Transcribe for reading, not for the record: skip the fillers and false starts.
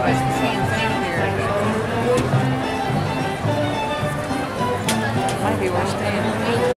it's the same thing here. Might be worth staying.